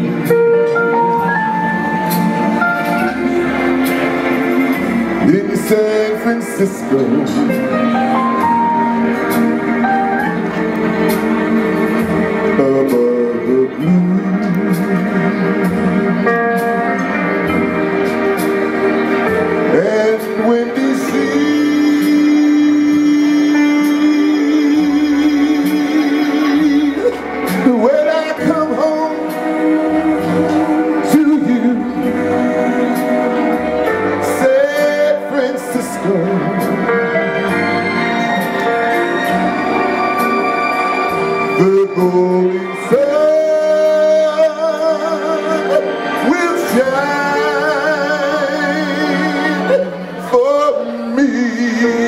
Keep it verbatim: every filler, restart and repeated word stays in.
in San Francisco. Above the blue, and when D C when I come home to you, San Francisco, the golden sun will shine for me.